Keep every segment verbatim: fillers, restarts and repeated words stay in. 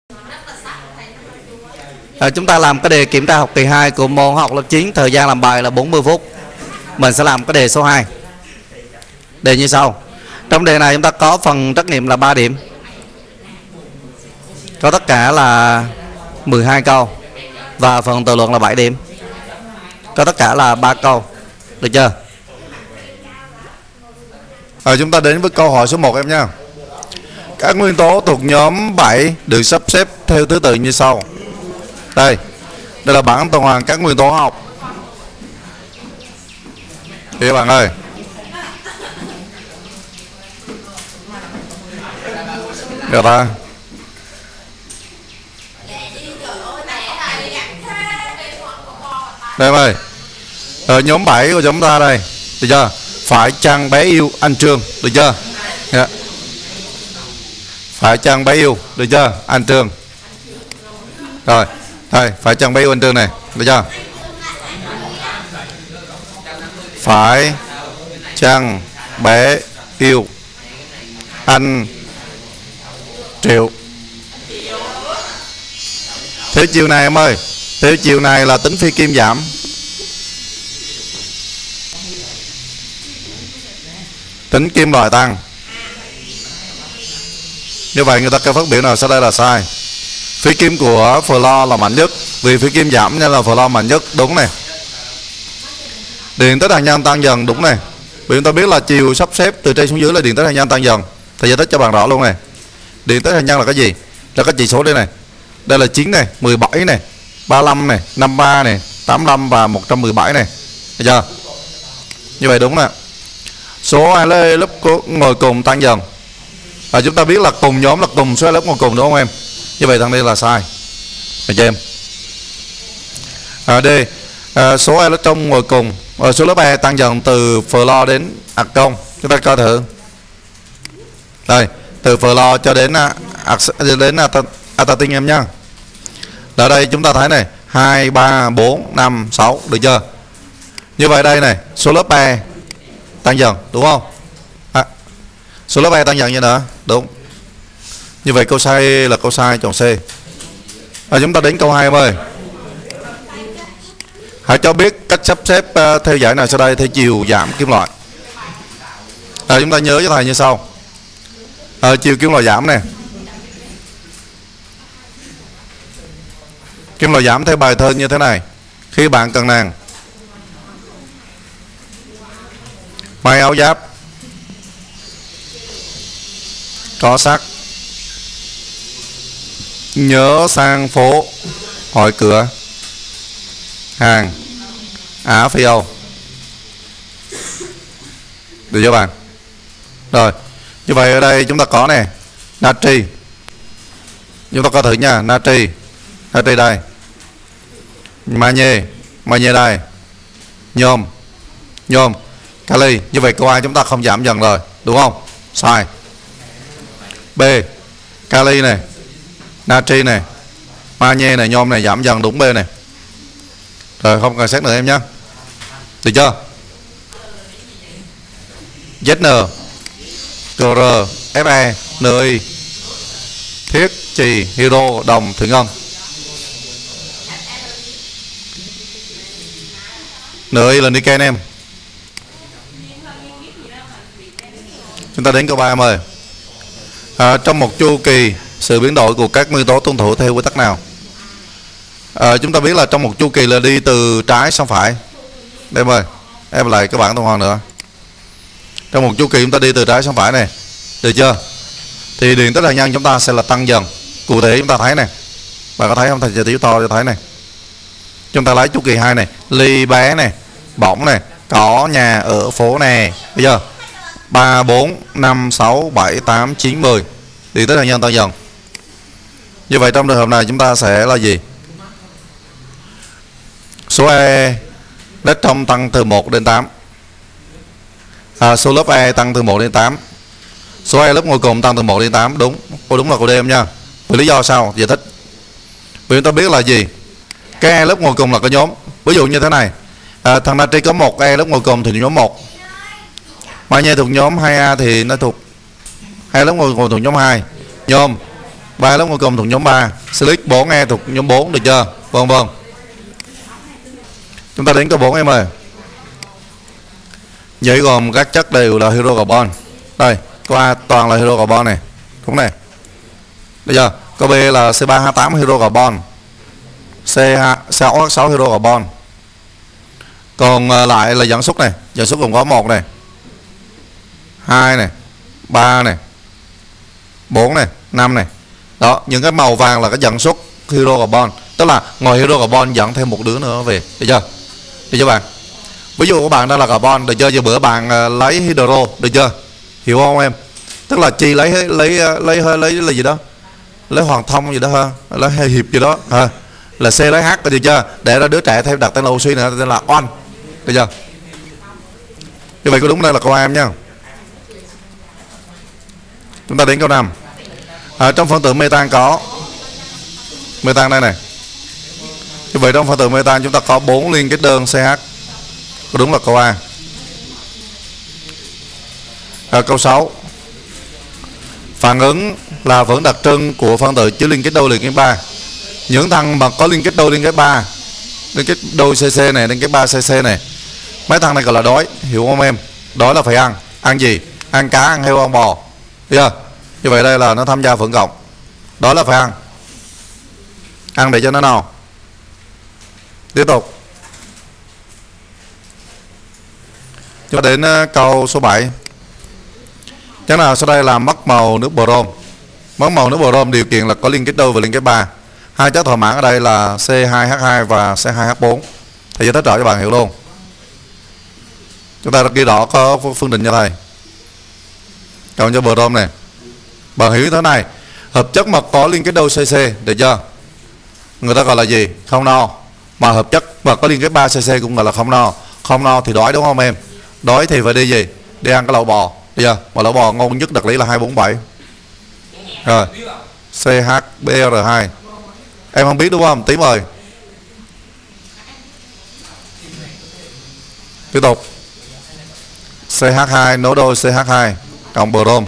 À, chúng ta làm cái đề kiểm tra học kỳ hai của môn học lớp chín, thời gian làm bài là bốn mươi phút. Mình sẽ làm cái đề số hai. Đề như sau. Trong đề này chúng ta có phần trắc nghiệm là ba điểm. Có tất cả là mười hai câu. Và phần tự luận là bảy điểm. Có tất cả là ba câu. Được chưa? À, chúng ta đến với câu hỏi số một em nha. Các nguyên tố thuộc nhóm bảy được sắp xếp theo thứ tự như sau. Đây, đây là bảng tuần hoàn các nguyên tố hóa học. Thì các bạn ơi, được ta. Đây em ơi, ở nhóm bảy của chúng ta đây, được chưa? Phải chăng bé yêu anh Trương, được chưa? Yeah. Phải chăng bé yêu, được chưa? Anh Trương. Rồi, đây, phải chăng bé yêu anh Trương này, được chưa? Phải chăng bé yêu anh Triệu. Theo chiều này em ơi, theo chiều này là tính phi kim giảm. Tính kim loại tăng. Như vậy người ta cái phát biểu nào sau đây là sai. Phi kim của flo là mạnh nhất, vì phi kim giảm nên là flo mạnh nhất, đúng này. Điện tích hạt nhân tăng dần, đúng này. Vì chúng ta biết là chiều sắp xếp từ trên xuống dưới là điện tích hạt nhân tăng dần. Thầy giải thích cho bạn rõ luôn này. Điện tích hạt nhân là cái gì? Là cái chỉ số đây này. Đây là chín này, mười bảy này, ba mươi lăm này, năm mươi ba này, tám mươi lăm và một trăm mười bảy này. Được chưa? Như vậy đúng nè. Số lớp ngồi cùng tăng dần. À, chúng ta biết là cùng nhóm là cùng số lớp ngồi cùng, đúng không em? Như vậy thằng đây là sai. Được chưa em? À, D. À, số electron ngồi cùng, à, số lớp E tăng dần từ flo đến argon. Chúng ta coi thử. Đây, từ flo cho đến đến atatine em nhá. Ở đây chúng ta thấy này, hai, ba, bốn, năm, sáu, được chưa? Như vậy đây này, số lớp E tăng dần, đúng không? À, số lớp E tăng dần như nữa, đúng. Như vậy câu sai là câu sai, chọn C. À, chúng ta đến câu hai em ơi. Hãy cho biết cách sắp xếp uh, theo dõi nào sau đây theo chiều giảm kim loại. À, chúng ta nhớ cho thầy như sau. À, chiều kim loại giảm nè. Kim loại giảm theo bài thơ như thế này. Khi bạn cần nàng may áo giáp có sắt, nhớ sang phố hỏi cửa hàng Á Phi Âu. Được chưa bạn? Rồi, như vậy ở đây chúng ta có nè, natri. Chúng ta coi thử nha, natri. Natri đây. Magie, magie đây. Nhôm, nhôm, kali. Như vậy câu A chúng ta không giảm dần rồi, đúng không? Sai. B, kali này, natri này, magie này, nhôm này giảm dần, đúng B này. Rồi không cần xét nữa em nhé. Được chưa? Zn, Cr, Fe, Ni, thiết, trì, hydro, đồng, thủy ngân. Ni là niken em. Chúng ta đến câu ba em ơi. À, trong một chu kỳ, sự biến đổi của các nguyên tố tuân thủ theo quy tắc nào? À, chúng ta biết là trong một chu kỳ là đi từ trái sang phải. Đây em ơi, em lại cái bảng tuần hoàn nữa. Trong một chu kỳ chúng ta đi từ trái sang phải này, được chưa? Thì điện tích hạt nhân chúng ta sẽ là tăng dần. Cụ thể chúng ta thấy này, bạn có thấy không? Thầy sẽ tiểu to cho thấy này. Chúng ta lấy chu kỳ hai này, ly bé này, bỏng này, có nhà ở phố này, bây giờ ba, bốn, năm, sáu, bảy, tám, chín, mười. Điện tích hạt nhân tăng dần. Như vậy trong trường hợp này chúng ta sẽ là gì? Số E electron tăng từ một đến tám. À, số lớp E tăng từ một đến tám. Số E lớp ngồi cùng tăng từ một đến tám. Đúng. Cô đúng là cô D em nha. Vì lý do sao? Giải thích. Vì chúng ta biết là gì? Cái E lớp ngồi cùng là cái nhóm. Ví dụ như thế này. À, thằng natri có một E lớp ngồi cùng thì nhóm một. Magie thuộc nhóm hai A thì nó thuộc hai lớp ngồi cùng thuộc nhóm hai. Nhôm ba lớp ngôi cùng thuộc nhóm ba, silic bốn E thuộc nhóm bốn, được chưa? Vâng vâng. Chúng ta đến câu bốn em ơi. Giấy gồm các chất đều là hydrocarbon. Đây, câu A toàn là hydrocarbon này, đúng này. Được chưa? Câu B là C ba H tám hydrocarbon, C sáu H sáu hydrocarbon. Còn lại là dẫn xuất này, dẫn xuất gồm có một này, hai này, ba này, bốn này, năm này. Đó, những cái màu vàng là cái dẫn xuất hydrocarbon, tức là ngoài hydrocarbon dẫn thêm một đứa nữa về, được chưa? Được chưa bạn? Ví dụ các bạn đó là carbon, được chưa? Giờ bữa bạn lấy hydro, được chưa? Hiểu không em? Tức là chi lấy lấy lấy lấy, lấy là gì đó, lấy hoàng thông gì đó ha, lấy hay hiệp gì đó ha, là C lấy H, được chưa? Để ra đứa trẻ thêm đặt tên là oxy nữa, tên là on, được chưa? Như vậy có đúng đây là câu A em nha. Chúng ta đến câu năm. À, trong phân tử metan có metan đây này. Như vậy trong phân tử metan chúng ta có bốn liên kết đơn C H. Có đúng là câu A. À, câu sáu. Phản ứng là phản ứng đặc trưng của phân tử chứa liên kết đôi liên kết ba. Những thằng mà có liên kết đôi liên kết ba, liên kết đôi C C này, liên kết ba C C này, mấy thằng này gọi là đói, hiểu không em? Đói là phải ăn. Ăn gì? Ăn cá, ăn heo, ăn bò. Được chưa? Như vậy đây là nó tham gia phản cộng. Đó là phải ăn. Ăn để cho nó no. Tiếp tục. Cho đến uh, câu số bảy. Chắc nào sau đây là mất màu nước brom. Mất màu nước brom điều kiện là có liên kết đôi và liên kết ba. Hai chất thỏa mãn ở đây là C hai H hai và C hai H bốn. Thầy giải thích rõ cho bạn hiểu luôn. Chúng ta ghi rõ có phương định cho thầy. Cộng cho brom này. Bạn hiểu thế này, hợp chất mà có liên kết đôi C C, được chưa? Người ta gọi là gì? Không no. Mà hợp chất mà có liên kết ba C C cũng gọi là không no. Không no thì đói đúng không em? Đói thì phải đi gì? Đi ăn cái lẩu bò, được chưa? Mà lẩu bò ngon nhất đặc lý là hai bốn bảy. Rồi, C H B R hai. Em không biết đúng không? Tí mời. Tiếp tục. C H hai nối đôi C H hai cộng brom.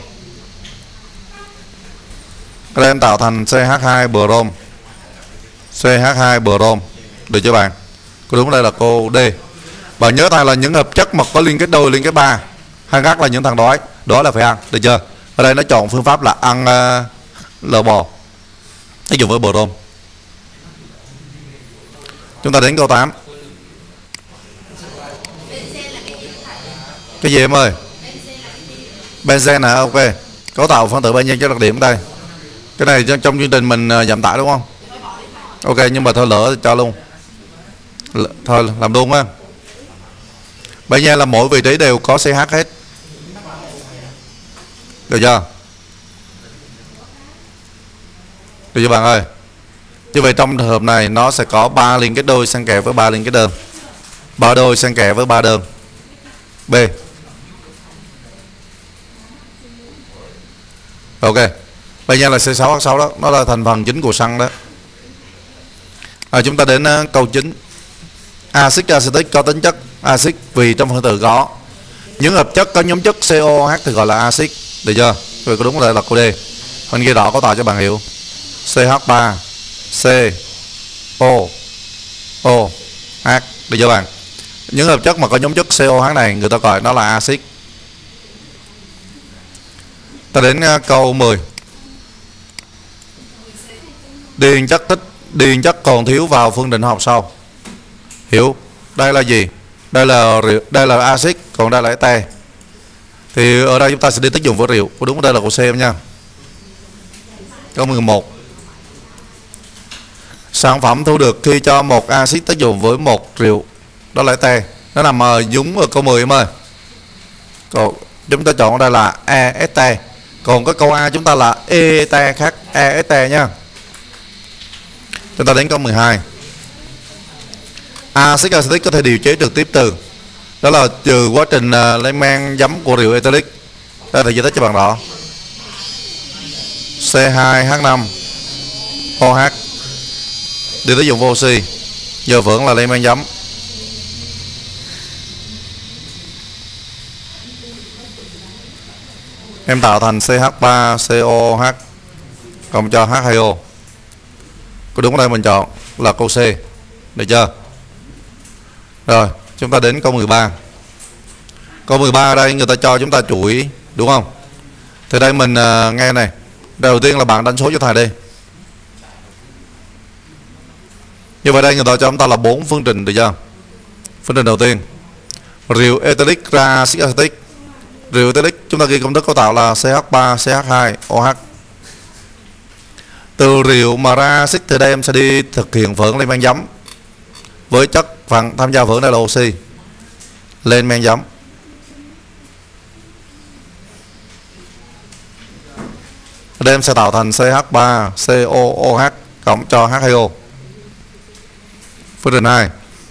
Cái đây em tạo thành C H hai brom, C H hai brom, được chưa bạn? Có đúng đây là cô D. Bạn nhớ thay là những hợp chất mà có liên kết đôi liên kết ba, hay khác là những thằng đói, đó là phải ăn, được chưa? Ở đây nó chọn phương pháp là ăn uh, lờ bò, ví dụ với brom. Chúng ta đến câu tám. Cái gì em ơi? Benzen hả? Ok. Cấu tạo phân tử benzen cho đặc điểm đây. Cái này trong, trong chương trình mình giảm tải đúng không? Ok, nhưng mà thôi lỡ cho luôn. L thôi làm luôn á. Bây giờ là mỗi vị trí đều có C H hết. Được chưa? Được chưa bạn ơi? Như vậy trong trường hợp này nó sẽ có ba liên kết đôi xen kẽ với ba liên kết đơn. ba đôi xen kẽ với ba đơn. B. Ok. Bây giờ là C sáu H sáu đó, nó là thành phần chính của xăng đó. À, chúng ta đến uh, câu chín. Axit acetic có tính chất axit vì trong phân tử có những hợp chất có nhóm chất C O H thì gọi là axit, được chưa? Rồi có đúng là là câu D. Mình ghi rõ có tạo cho bạn hiểu. C H ba C O O H, được chưa bạn? Những hợp chất mà có nhóm chất C O H này người ta gọi nó là axit. Ta đến uh, câu mười. Điền chất tích điền chất còn thiếu vào phương định học sau. Hiểu? Đây là gì? Đây là rượu, đây là axit, còn đây là ete. Thì ở đây chúng ta sẽ đi tác dụng với rượu. Đúng, đây là câu C em nha. Câu mười một. Sản phẩm thu được khi cho một axit tác dụng với một rượu, đó là ete. Nó nằm ở đúng ở câu mười em ơi. Còn chúng ta chọn ở đây là ete. Còn cái câu A chúng ta là ete khác ete nha. Chúng ta đến câu mười hai. Axit acetic có thể điều chế trực tiếp từ, đó là trừ quá trình uh, lấy men giấm của rượu ethylic. Đây là giải thích cho bạn rõ. C hai H năm O H đi tới dùng vô oxy, giờ vẫn là lấy men giấm. Em tạo thành C H ba C O H. cộng cho H hai O. Có đúng ở đây mình chọn là câu C. Được chưa? Rồi, chúng ta đến câu mười ba. Câu mười ba ở đây người ta cho chúng ta chuỗi, đúng không? Thì đây mình uh, nghe này. Đầu tiên là bạn đánh số cho thầy đi. Như vậy đây người ta cho chúng ta là bốn phương trình, được chưa? Phương trình đầu tiên, rượu ethylic ra axit acetic. Rượu ethylic chúng ta ghi công thức cấu tạo là C H ba C H hai O H. Từ rượu mà ra axit thì đây em sẽ đi thực hiện phưởng lên men giấm với chất phần tham gia phưởng đây là oxy lên men giấm. Đây em sẽ tạo thành C H ba C O O H cộng cho H hai O. Phương trình hai,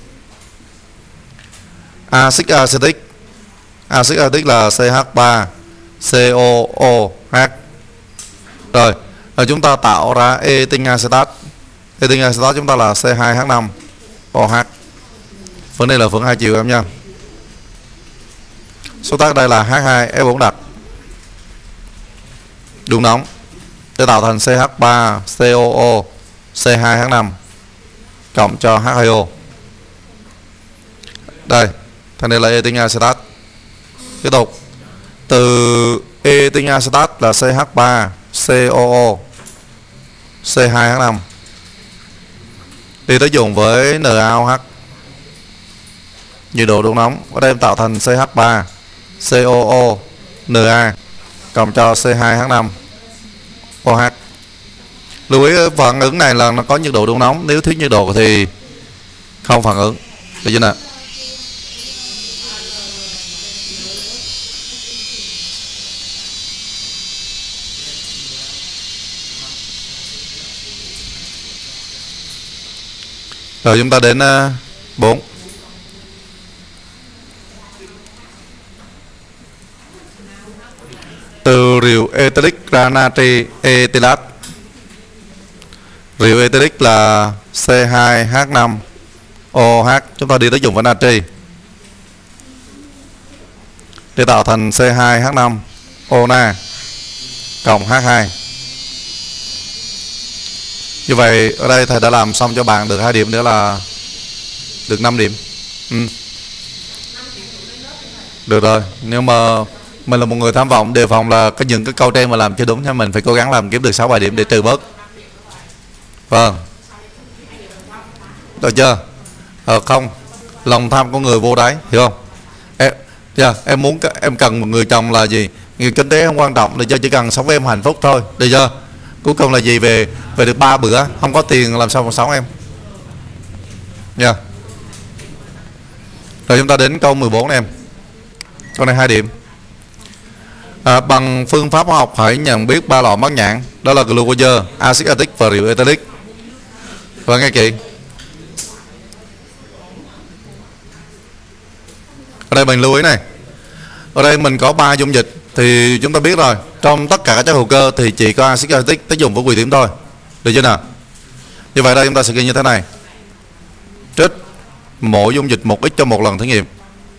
axit acetic. Axit acetic là C H ba C O O H. Rồi, rồi chúng ta tạo ra ethyl acetat. Ethyl acetat chúng ta là C hai H năm O H. Phương này là phương hai chiều em nha. Số tác đây là H hai S bốn đặc. Đun nóng để tạo thành C H ba C O O C hai H năm cộng cho H hai O. Đây, thằng này là ethyl acetat. Tiếp tục, từ ethyl acetat là C H ba C O O C hai H năm đi tới dùng với N A O H. Nhiệt độ đun nóng ở đây em tạo thành C H ba C O O N A cộng cho C hai H năm O H. Lưu ý phản ứng này là nó có nhiệt độ đun nóng, nếu thiếu nhiệt độ thì không phản ứng. Được chưa nào? Rồi chúng ta đến uh, bốn. Từ rượu ethylic ra natri ethylat. Rượu ethylic là C hai H năm O H, chúng ta đi tới dùng với natri để tạo thành C hai H năm O Na cộng H hai. Như vậy ở đây thầy đã làm xong cho bạn được hai điểm nữa là được năm điểm. Ừ. Được rồi, nhưng mà mình là một người tham vọng, đề phòng là có những cái câu trên mà làm chưa đúng, cho mình phải cố gắng làm kiếm được sáu bảy điểm để trừ bớt. Vâng. Được chưa? Ờ, không, lòng tham của người vô đáy, hiểu không? Em, yeah, em muốn em cần một người chồng là gì? Người kinh tế không quan trọng, được chưa? Chỉ cần sống với em hạnh phúc thôi, được chưa? Cuối cùng là gì? Về về được ba bữa, không có tiền làm sao mà sống em. Nha. Yeah. Rồi chúng ta đến câu mười bốn này em. Câu này hai điểm. À, bằng phương pháp hóa học hãy nhận biết ba loại mắc nhãn, đó là glucose, axit acetic và rượu ethylic. Và nghe kỹ. Ở đây mình lưu ý này. Ở đây mình có ba dung dịch thì chúng ta biết rồi, trong tất cả các chất hữu cơ thì chỉ có axit acetic tới dùng với quỳ điểm thôi. Được chưa nào? Như vậy đây chúng ta sẽ ghi như thế này. Trích mỗi dung dịch một x cho một lần thí nghiệm.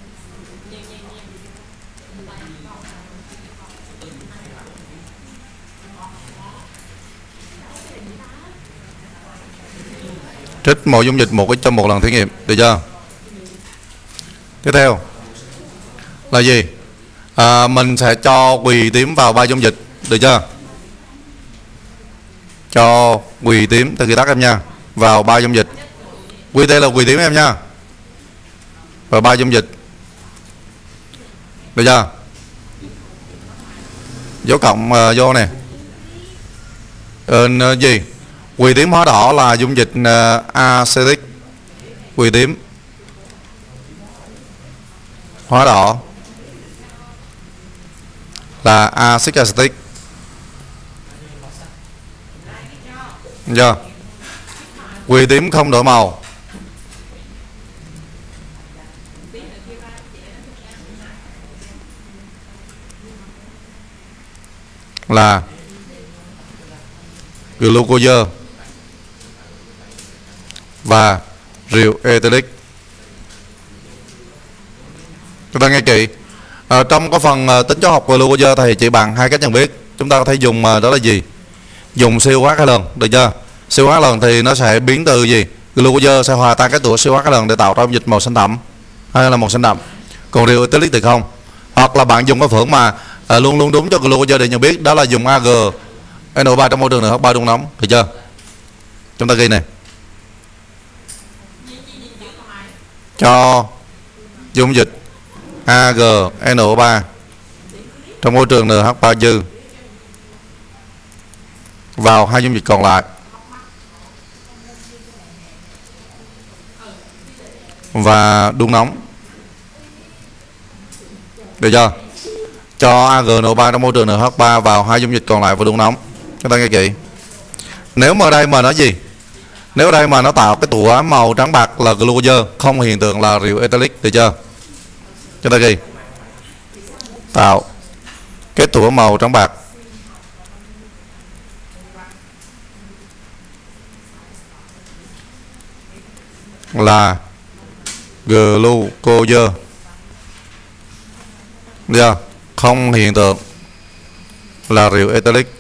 Trích mỗi dung dịch một x cho một lần thí nghiệm. Được chưa? Tiếp theo là gì? À, mình sẽ cho quỳ tím vào ba dung dịch. Được chưa? Cho quỳ tím, từ ghi tắt em nha, vào ba dung dịch. Quy T là quỳ tím em nha, và ba dung dịch. Được chưa? Dấu cộng uh, vô nè. Ờ, gì? Quỳ tím hóa đỏ là dung dịch uh, acetic. Quỳ tím hóa đỏ là axit acetic. Được chưa? Quỳ tím không đổi màu là glucose và rượu ethylic. Chúng ta nghe kỹ. À, trong cái phần uh, tính toán học glucose thầy chỉ bằng hai cách nhận biết. Chúng ta có thể dùng uh, đó là gì? dùng siêu hóa hai lần, được chưa? Siêu hóa lần thì nó sẽ biến từ gì? Glucose sẽ hòa tan cái tủa siêu hóa hai lần để tạo ra dung dịch màu xanh thẳm hay là màu xanh đậm. Còn rượu ethylic thì không. Hoặc là bạn dùng cái phưởng mà à, luôn luôn đúng cho glucose để nhận biết, đó là dùng a giê en o ba trong môi trường en hát ba đun nóng, được chưa? Chúng ta ghi này. Cho dung dịch a giê en o ba trong môi trường en hát ba dư vào hai dung dịch còn lại và đun nóng, được chưa? Cho a giê en o ba trong môi trường en hát ba vào hai dung dịch còn lại và đun nóng. Chúng ta nghe kỹ. Nếu mà ở đây mà nó gì? Nếu ở đây mà nó tạo cái tủa màu trắng bạc là glucose, không hiện tượng là rượu ethylic, được chưa? Chúng ta ghi. Tạo cái tủa màu trắng bạc là glucose, được chưa? Không hiện tượng là rượu ethylic,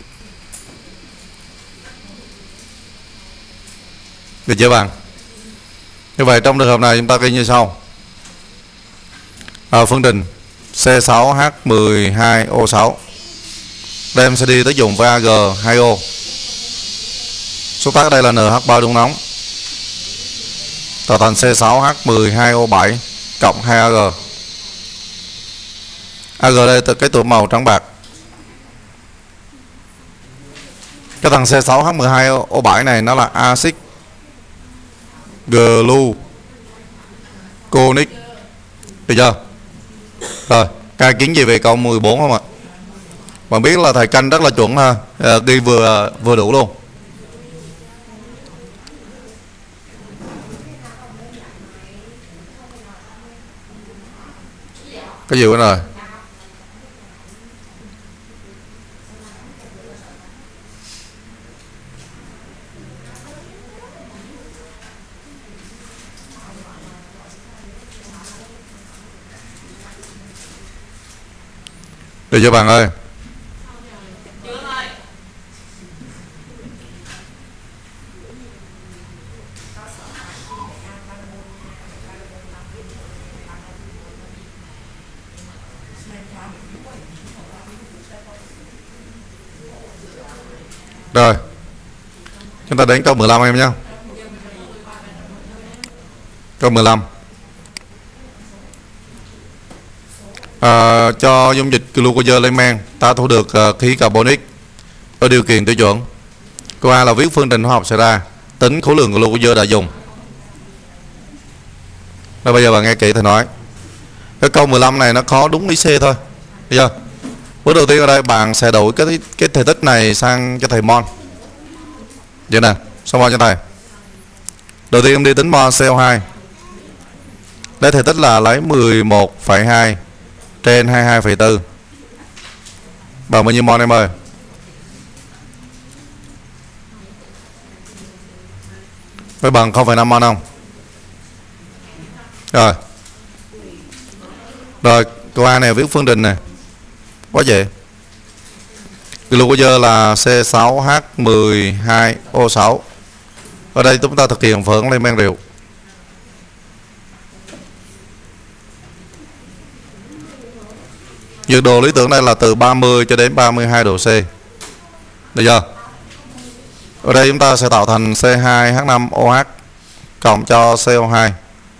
được chưa bạn? Như vậy trong trường hợp này chúng ta ghi như sau. À, phương trình C sáu H mười hai O sáu đem sẽ đi tới dùng với a giê hai O. Số tác đây là en hát ba đun nóng tạo thành C sáu H mười hai O bảy cộng hai a giê. a giê đây từ cái tủa màu trắng bạc. Cái thằng C sáu H mười hai O bảy này nó là axit gluconic, được chưa? Rồi, các kiến gì về câu mười bốn không ạ? Bạn biết là thầy canh rất là chuẩn ha, à, ghi vừa vừa đủ luôn. Cái gì nữa rồi? Được chưa bạn ơi? Rồi, chúng ta đến câu mười lăm em nhé. Câu mười lăm. À, cho dung dịch glucose lên men, ta thu được uh, khí carbonic ở điều kiện tiêu chuẩn. Câu A là viết phương trình hóa học xảy ra, tính khối lượng glucose đã dùng. Rồi bây giờ bạn nghe kỹ thầy nói. Cái câu mười lăm này nó khó đúng lý C thôi. Bây giờ bước đầu tiên ở đây bạn sẽ đổi cái cái thể tích này sang cho thầy mol. Vậy nè, xong mol cho thầy. Đầu tiên em đi tính mol C O hai. Đây thể tích là lấy mười một phẩy hai trên hai mươi hai phẩy bốn. Bằng bao nhiêu mol em ơi? Với bằng không phẩy năm mol không? Rồi. Rồi, câu A này viết phương trình này. Quá dễ. Glucose là C sáu H mười hai O sáu. Ở đây chúng ta thực hiện phưởng lên men rượu. Nhiệt độ lý tưởng đây là từ ba mươi cho đến ba mươi hai độ C. Được chưa? Ở đây chúng ta sẽ tạo thành C hai H năm O H cộng cho C O hai.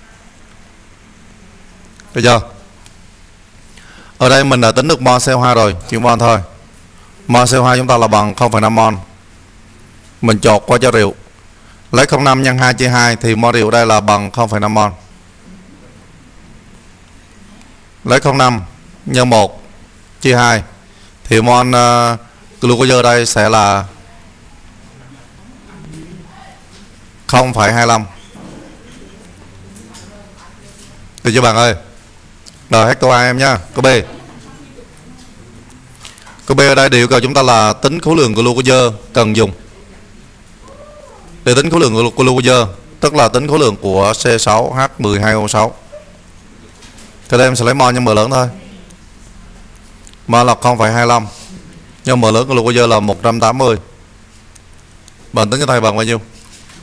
Được chưa? Ở đây mình đã tính được mol C O hai rồi, chuyển mol thôi. Mol C O hai chúng ta là bằng không phẩy năm mol. Mình chột qua cho rượu. Lấy không phẩy năm nhân hai chia hai thì mol rượu đây là bằng không phẩy năm mol. Lấy không phẩy năm nhân một chia hai thì mol uh, glucose đây sẽ là không phẩy hai lăm. Được chưa bạn ơi? Rồi hết câu A em nhá. Câu B. Câu B ở đây điều yêu cầu chúng ta là tính khối lượng glucose cần dùng. Để tính khối lượng glucose tức là tính khối lượng của C sáu H mười hai O sáu. Thì đây em sẽ lấy mol nhân m lớn thôi. Mol là không phẩy hai lăm. Nhưng m lớn glucose là một trăm tám mươi. Bạn tính cho thầy bằng bao nhiêu?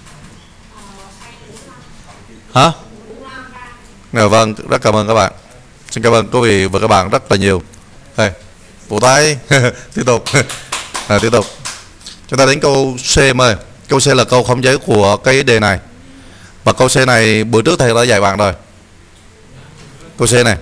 Hả? Dạ, vâng, rất cảm ơn các bạn. Xin cảm ơn quý vị và các bạn rất là nhiều. Đây, vỗ tay. Tiếp tục. À, tiếp tục. Chúng ta đến câu C ơi. Câu C là câu không giấy của cái đề này. Và câu C này bữa trước thầy đã dạy bạn rồi. Câu C này,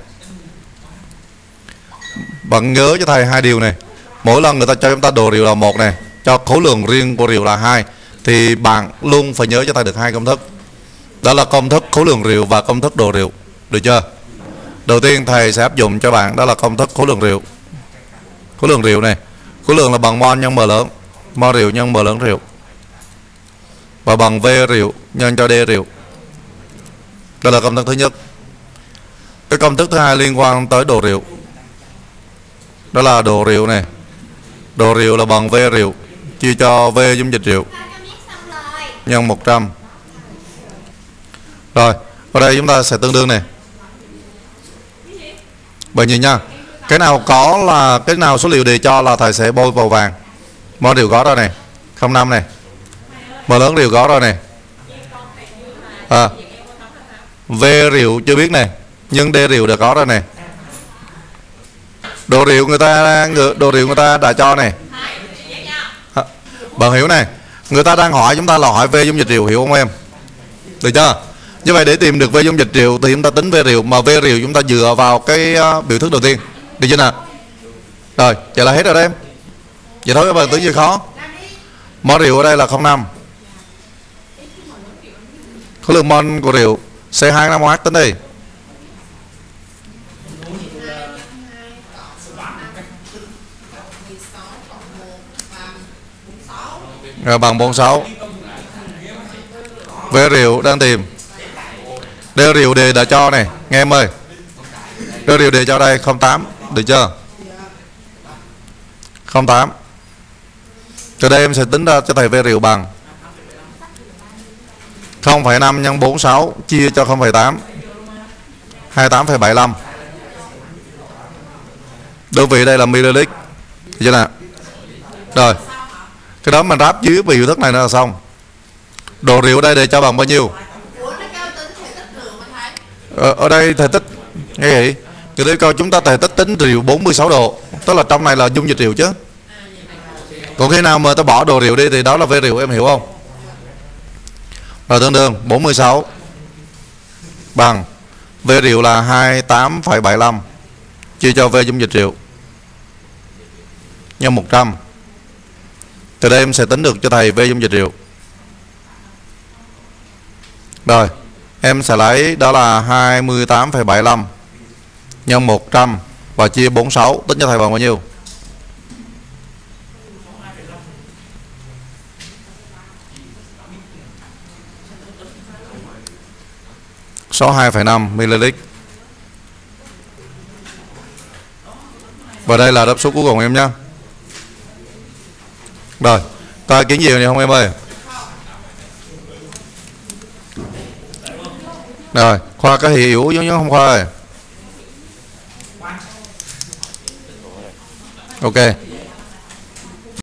bạn nhớ cho thầy hai điều này. Mỗi lần người ta cho chúng ta đồ rượu là một này, cho khối lượng riêng của rượu là hai, thì bạn luôn phải nhớ cho thầy được hai công thức. Đó là công thức khối lượng rượu và công thức đồ rượu. Được chưa? Đầu tiên thầy sẽ áp dụng cho bạn đó là công thức khối lượng rượu. Khối lượng rượu này, khối lượng là bằng mol nhân m lớn, mol rượu nhân m lớn rượu, và bằng V rượu nhân cho D rượu. Đó là công thức thứ nhất. Cái công thức thứ hai liên quan tới đồ rượu. Đó là đồ rượu này. Đồ rượu là bằng V rượu chia cho V dung dịch rượu nhân một trăm. Rồi, ở đây chúng ta sẽ tương đương này. Bởi nhìn nha, cái nào có là cái nào số liệu đề cho là thầy sẽ bôi vào vàng. Mol rượu có rồi này, không năm này. M lớn rượu có rồi này. À, V rượu chưa biết này, nhưng D rượu đã có rồi này. Đồ rượu người ta đồ rượu người ta đã cho này. À, bạn hiểu này, người ta đang hỏi chúng ta là hỏi V dung dịch rượu, hiểu không em? Được chưa? Như vậy để tìm được V dung dịch rượu thì chúng ta tính V rượu, mà V rượu chúng ta dựa vào cái uh, biểu thức đầu tiên. Được chưa nào? Rồi, vậy là hết rồi đấy em. Vậy thôi các bạn tưởng gì khó. Mol rượu ở đây là không năm. Khối lượng mol của rượu C hai năm O H tính đi. Rồi bằng bốn mươi sáu. V rượu đang tìm. D rượu đề đã cho này, nghe em ơi. D rượu đề cho đây không tám, được chưa? không tám. Từ đây em sẽ tính ra cho thầy V rượu bằng không phẩy năm nhân bốn mươi sáu chia cho không phẩy tám, hai mươi tám phẩy bảy mươi lăm. Đơn vị đây là ml. Được chưa nào? Rồi, cái đó mình ráp dưới biểu thức này nữa là xong. Đồ rượu ở đây để cho bằng bao nhiêu? Ở, ở đây thầy tích nghe vậy. Từ đây coi chúng ta thầy tích tính rượu bốn mươi sáu độ, tức là trong này là dung dịch rượu chứ. Còn khi nào mà ta bỏ đồ rượu đi thì đó là V rượu, em hiểu không? Rồi tương đương bốn mươi sáu bằng V rượu là hai mươi tám phẩy bảy mươi lăm chia cho V dung dịch rượu nhân một trăm. Từ đây em sẽ tính được cho thầy V dung dịch rượu. Rồi, em sẽ lấy đó là hai mươi tám phẩy bảy mươi lăm nhân một trăm và chia bốn mươi sáu, tính cho thầy bằng bao nhiêu? sáu mươi hai phẩy năm ml. Và đây là đáp số cuối cùng em nhé. Rồi, ta kiến gì này không em ơi? Rồi, Khoa có hiểu giống như không Khoa ơi? Ok.